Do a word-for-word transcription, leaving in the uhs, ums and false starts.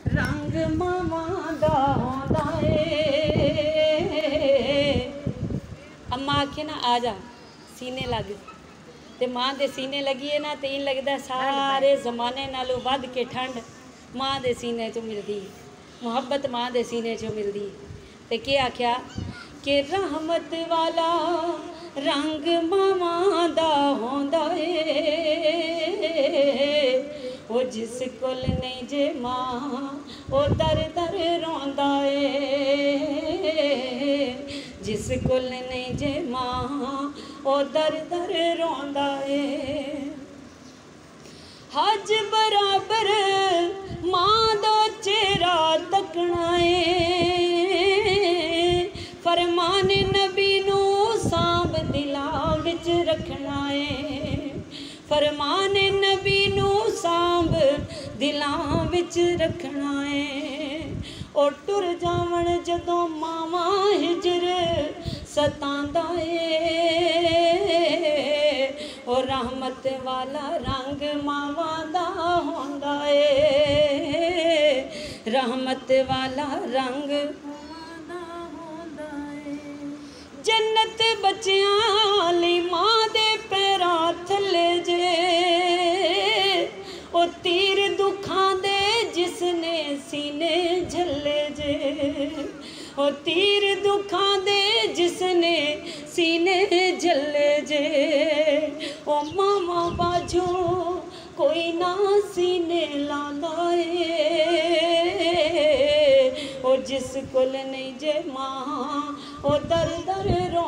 रंग मामा दा होंदा ए। अम्मा आखे ना आ जा सीने लग, ते माँ दे सीने लगिए ना तो इन लगता सारे जमाने नालों वध के ठंड माँ दे सीने चो मिलती, मुहब्बत माँ दे सीने चो मिलती। ते के आख्या कि रहमत वाला रंग मामा दा होंदा ए, ओ जिस कोल नहीं जे माँ ओ दर दर रोंदा ए, जिस कोल नहीं जे माँ ओ दर दर रोंदा ए। हज बराबर माँ दा चेहरा तकना ए, फरमान नबी नू सांभ दिलां विच रखना ए, फरमान नबी नू सांभ दिलां विच रखना ए। ओ टुर जावण जदों मावा हिजर सतांदा ए, ओ रहमत वाला रंग मावा दा होंदा ए, रहमत वाला रंग जन्नत बच्चियां ली माँ दे पैरां थल्ले जे, ओ तीर दुखां दे जिसने सीने झल्ले जे, ओ तीर दुखां दे जिसने सीने झल्ले जे, ओ मामा बाजो कोई ना सीने लांदा ए, ओ जिस कोल नहीं जे माँ ओ दर दर रो